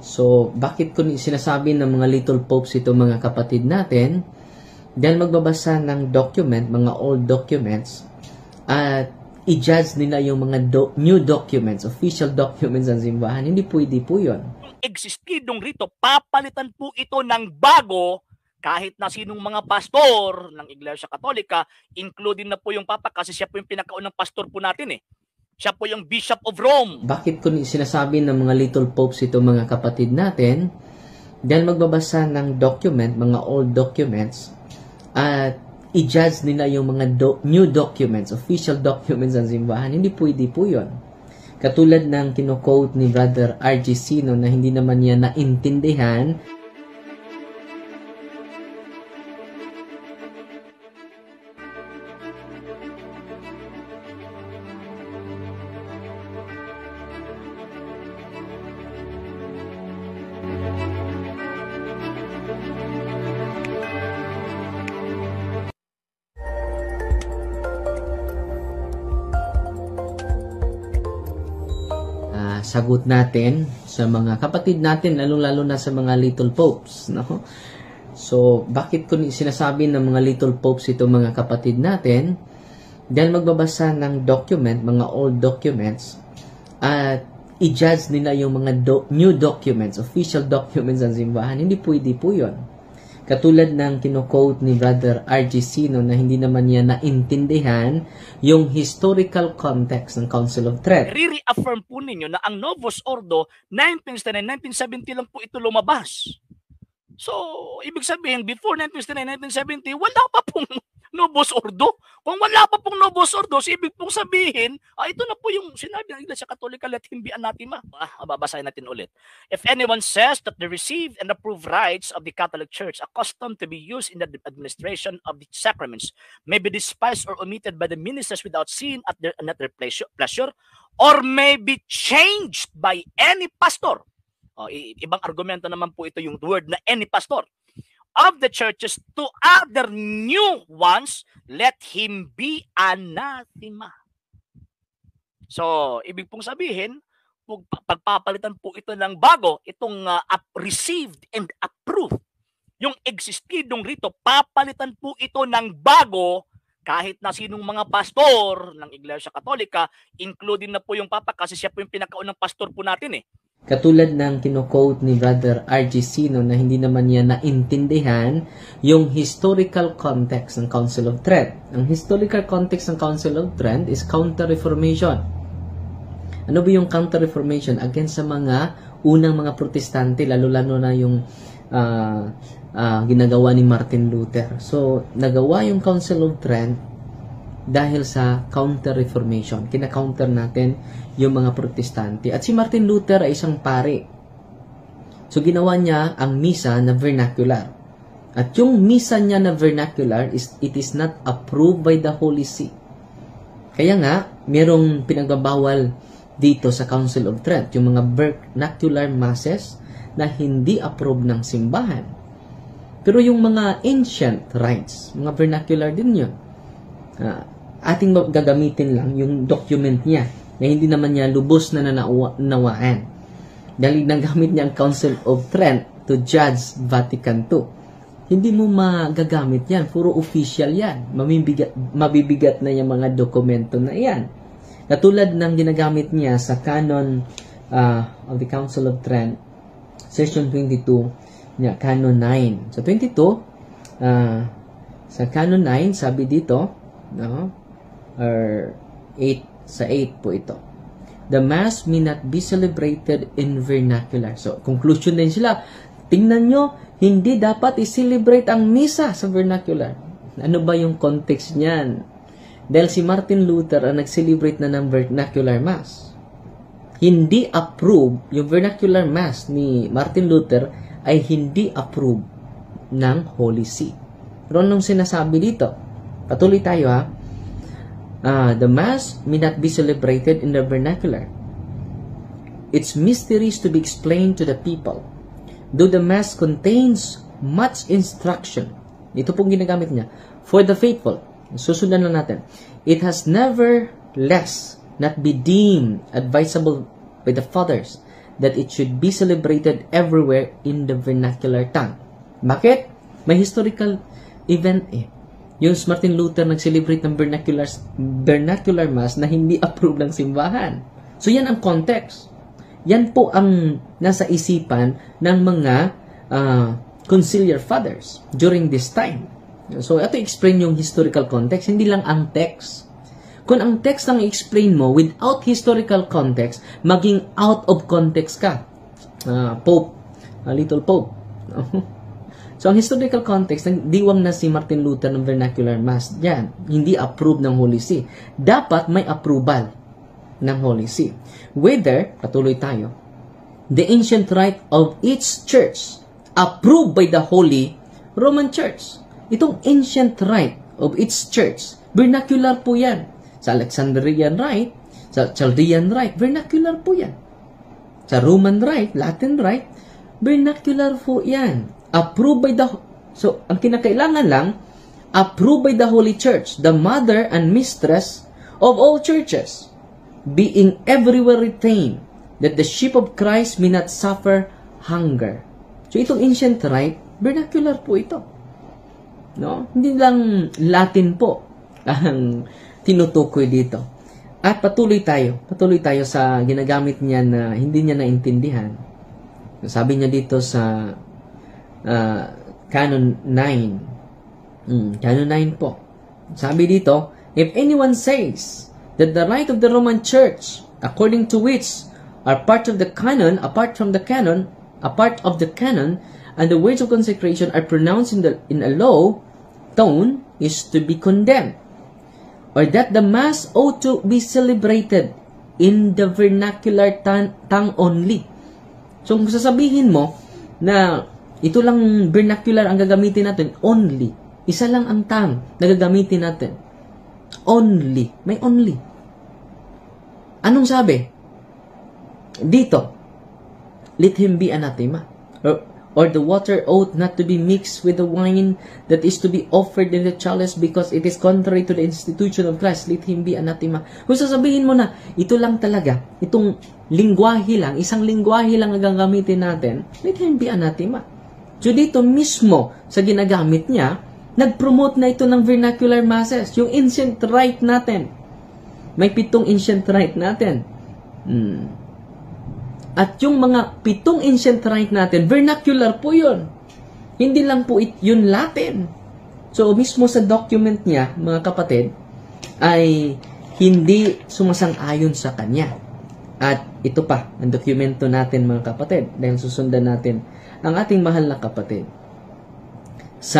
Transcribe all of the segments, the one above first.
So, bakit ko sinasabi ng mga little popes ito mga kapatid natin? Dahil magbabasa ng document, mga old documents, at i-judge nila yung mga new documents, official documents ng simbahan. Hindi pwede po yun. Yung existidong rito, papalitan po ito ng bago kahit na sinong mga pastor ng Iglesia Katolika, including na po yung Papa kasi siya po yung pinakaunang pastor po natin eh. Siya po yung Bishop of Rome. Bakit ko sinasabi ng mga little popes ito mga kapatid natin? Dahil magbabasa ng document, mga old documents, at i-judge nila yung mga new documents, official documents ng simbahan. Hindi pwede po yun. Katulad ng kino-quote ni Brother R.G. Sino na hindi naman niya naintindihan. Sagot natin sa mga kapatid natin, lalo-lalo na sa mga little popes, no? So, bakit ko sinasabi ng mga little popes ito mga kapatid natin? Dahil magbabasa ng document, mga old documents, at i-judge nila yung mga new documents, official documents ng simbahan. Hindi pwede po yun. Katulad ng kino-quote ni Brother R.G. Sino na hindi naman niya naintindihan yung historical context ng Council of Trent. Re-reaffirm po ninyo na ang Novus Ordo 1969-1970 lang po ito lumabas. So, ibig sabihin, before 1969-1970, wala pa pong Novus Ordo. Kung wala pa pong Novus Ordo, so ibig pong sabihin, ito na po yung sinabi ng Iglesia Katolika, let him be anathema. Babasahin natin ulit. If anyone says that the received and approved rites of the Catholic Church accustomed to be used in the administration of the sacraments may be despised or omitted by the ministers without sin at their pleasure, or may be changed by any pastor. Ibang argumento naman po ito yung word na any pastor of the churches to other new ones, let him be anathema. So, ibig pong sabihin, pagpapalitan po ito ng bago, itong received and approved. Yung existidong rito, papalitan po ito ng bago kahit na sinong mga pastor ng Iglesia Katolika, including na po yung Papa kasi siya po yung pinakaunang pastor po natin eh. Katulad ng kino-quote ni Brother R.G. Sino na hindi naman niya naintindihan yung historical context ng Council of Trent. Ang historical context ng Council of Trent is Counter-Reformation. Ano ba yung Counter-Reformation? Against sa mga unang mga protestante, lalo-lalo na yung ginagawa ni Martin Luther. So, nagawa yung Council of Trent dahil sa Counter-Reformation. Kina-counter natin yung mga protestante. At si Martin Luther ay isang pare. So, ginawa niya ang misa na vernacular. At yung misa niya na vernacular, it is not approved by the Holy See. Kaya nga, merong pinagbabawal dito sa Council of Trent, yung mga vernacular masses na hindi approved ng simbahan. Pero yung mga ancient rites, mga vernacular din yun. Ating gagamitin lang yung document niya na hindi naman niya lubos na nanawaan. Dahil nagamit niya ang Council of Trent to judge Vatican II. Hindi mo magagamit yan. Puro official yan. Mabibigat na yung mga dokumento na yan. Katulad ng ginagamit niya sa Canon of the Council of Trent, Session 22, Canon 9. Sa 22, sa Canon 9, sabi dito, no? Or 8, sa 8 po ito. The Mass may not be celebrated in vernacular. So, conclusion din sila. Tingnan nyo, hindi dapat i-celebrate ang misa sa vernacular. Ano ba yung context niyan? Dahil si Martin Luther ang nag-celebrate na ng vernacular Mass. Hindi approve, yung vernacular Mass ni Martin Luther ay hindi approve ng Holy See. Pero anong sinasabi dito? Patuloy tayo ha. The Mass may not be celebrated in the vernacular. Its mysteries to be explained to the people. Though the Mass contains much instruction, ito pong ginagamit niya, for the faithful, susundan lang natin, it has nevertheless not be deemed advisable by the fathers that it should be celebrated everywhere in the vernacular tongue. Bakit? May historical event eh. Yung Martin Luther nag-celebrate ng vernacular mass na hindi approve ng simbahan. So yan ang context. Yan po ang nasa isipan ng mga conciliar fathers during this time. So ito explain yung historical context, hindi lang ang text. Kung ang text ang i-explain mo without historical context, maging out of context ka. Pope, little Pope. So, ang historical context, diwang na si Martin Luther ng vernacular mass. Yan, hindi approved ng Holy See. Dapat may approval ng Holy See. Whether, patuloy tayo, the ancient rite of each church approved by the Holy Roman Church. Itong ancient rite of each church, vernacular po yan. Sa Alexandrian Rite, sa Chaldean Rite, vernacular po yan. Sa Roman Rite, Latin Rite, vernacular po yan. Approved by the... So, ang kinakailangan lang, approved by the Holy Church, the mother and mistress of all churches, being everywhere retained, that the sheep of Christ may not suffer hunger. So, itong ancient rite, vernacular po ito. No? Hindi lang Latin po ang tinutukoy dito. At patuloy tayo sa ginagamit niya na hindi niya naintindihan. Sabi niya dito sa Canon 9. Canon 9 po. Sabi dito, if anyone says that the rite of the Roman Church, according to which are part of the canon, apart of the canon, and the words of consecration are pronounced in a low tone, is to be condemned, or that the Mass ought to be celebrated in the vernacular tongue only. So, kung sasabihin mo na ito lang vernacular ang gagamitin natin, only. Isa lang ang tongue na gagamitin natin. Only. May only. Anong sabi? Dito, let him be anathema. Or the water ought not to be mixed with the wine that is to be offered in the chalice because it is contrary to the institution of Christ. Let him be anathema. Kung sasabihin mo na, ito lang talaga, itong lingwahe lang, isang lingwahe lang ang gagamitin natin, let him be anathema. So dito mismo, sa ginagamit niya, nag-promote na ito ng vernacular masses, yung ancient rite natin. May 7 ancient rite natin. At yung mga 7 ancient rite natin, vernacular po yun. Hindi lang po yun Latin. So, mismo sa document niya, mga kapatid, ay hindi sumasang-ayon sa kanya. At ito pa, ang dokumento natin, mga kapatid, dahil susundan natin ang ating mahal na kapatid. Sa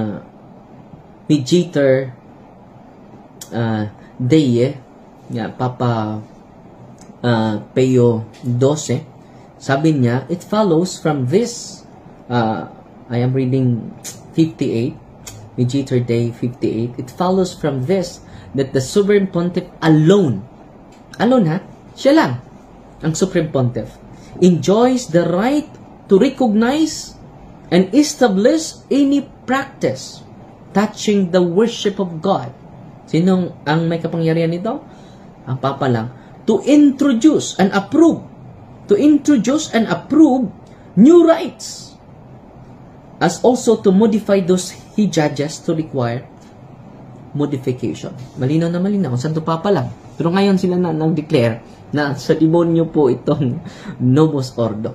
Mediator Dei, Papa Pio XII, sabi niya, it follows from this, I am reading 58, Mediator Dei 58, it follows from this that the Sovereign Pontiff alone ha, siya lang, ang Supreme Pontiff, enjoys the right to recognize and establish any practice touching the worship of God. Sinong ang may kapangyarihan nito? Ang Papa lang. To introduce and approve new rites, as also to modify those he judges to require modification. Malinaw na malinaw. Ang Santo Papa lang. Pero ngayon sila na nang-declare na sa demonyo po itong Novus Ordo.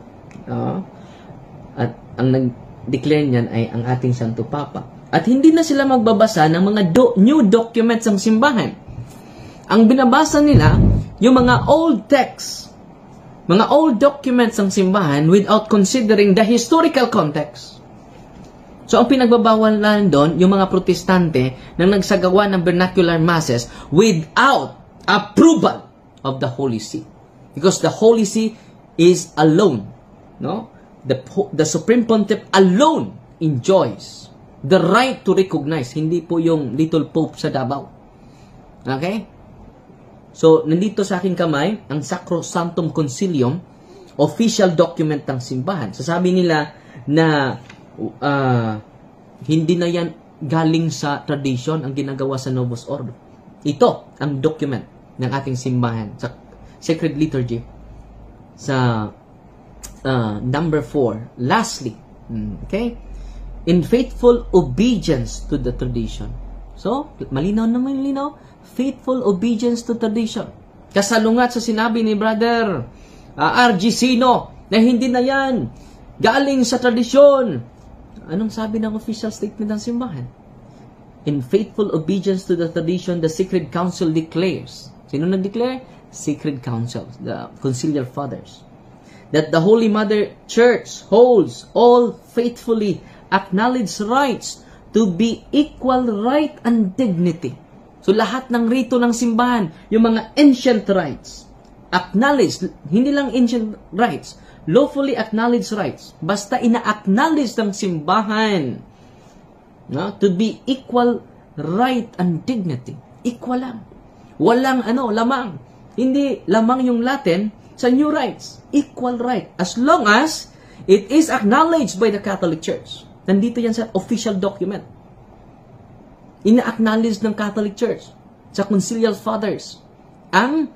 At ang nag-declare niyan ay ang ating Santo Papa. At hindi na sila magbabasa ng mga new documents ng simbahan. Ang binabasa nila, yung mga old texts, mga old documents ng simbahan without considering the historical context. So, ang pinagbabawal lang doon, yung mga protestante na nagsagawa ng vernacular masses without approval of the Holy See. Because the Holy See is alone. No? The Supreme Pontiff alone enjoys the right to recognize. Hindi po yung little Pope sa Davao. Okay? So, nandito sa aking kamay, ang Sacrosanctum Concilium, official document ng simbahan. Sasabi nila na hindi na yan galing sa tradition ang ginagawa sa Novus Ordo. Ito ang document ng ating simbahan sa Sacred Liturgy sa number 4, lastly, okay, in faithful obedience to the tradition. So, malinaw, faithful obedience to tradition. Kasalungat sa sinabi ni Brother R.G. Sino na hindi na yan galing sa tradisyon. Anong sabi ng official statement ng simbahan? In faithful obedience to the tradition, the Sacred Council declares. Sino nag-declare? Sacred Council, the Conciliar Fathers. That the Holy Mother Church holds all faithfully acknowledged rights to be equal right and dignity. So lahat ng rito ng simbahan, yung mga ancient rights, acknowledged, hindi lang ancient rights, lawfully acknowledged rights, basta ina-acknowledge ng simbahan, no, to be equal right and dignity. Equal lang. Walang lamang. Hindi lamang yung Latin sa new rights. Equal right. As long as it is acknowledged by the Catholic Church. Nandito yan sa official document. Ina-acknowledge ng Catholic Church sa Conciliar Fathers ang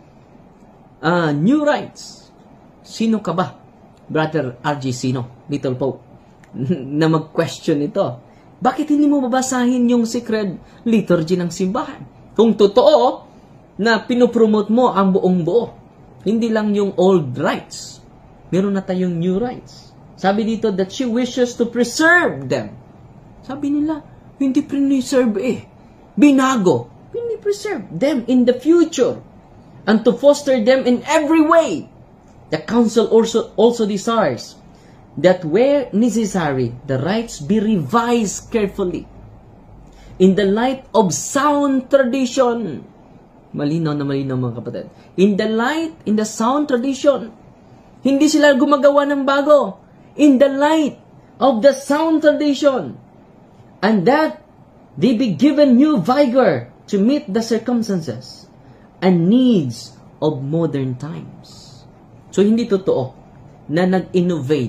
new rights. Sino ka ba, Brother R.G. Sino, Little Pope, na mag-question ito? Bakit hindi mo babasahin yung sacred liturgy ng simbahan? Kung totoo na pinopromote mo ang buong buo, hindi lang yung old rights, meron na tayong new rights. Sabi dito that she wishes to preserve them. Sabi nila, hindi preserve binago. Hindi preserve them in the future and to foster them in every way. The Council also desires that where necessary, the rights be revised carefully in the light of sound tradition. Malinaw na malinaw mga kapatid. In the sound tradition. Hindi sila gumagawa ng bago. In the light of the sound tradition. And that they be given new vigor to meet the circumstances and needs of modern times. So, hindi totoo na nag-innovate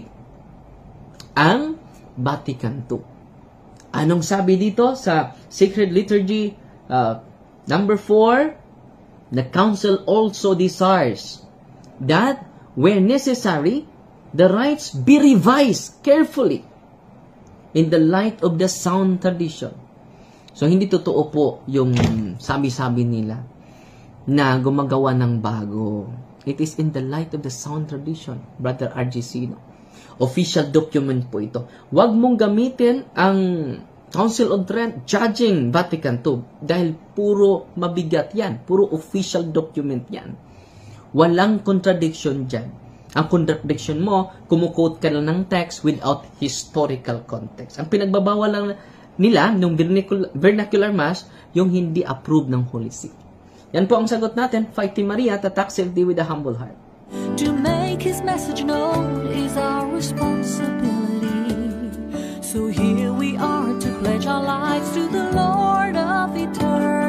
ang Vatican II. Anong sabi dito sa Sacred Liturgy number 4? The Council also desires that where necessary, the rights be revised carefully in the light of the sound tradition. So, hindi totoo po yung sabi-sabi nila na gumagawa ng bago. It is in the light of the sound tradition, Brother R.G. Sino. Official document po ito. Huwag mong gamitin ang Council of Trent judging Vatican II dahil puro mabigat yan. Puro official document yan. Walang contradiction dyan. Ang contradiction mo, kumukote ka lang ng text without historical context. Ang pinagbabawal lang nila nung vernacular mass, yung hindi approved ng Holy See. Yan po ang sagot natin. Fighting Maria, tatak self-day with a humble heart. To make His message known is our responsibility. So here we are to pledge our lives to the Lord of eternity.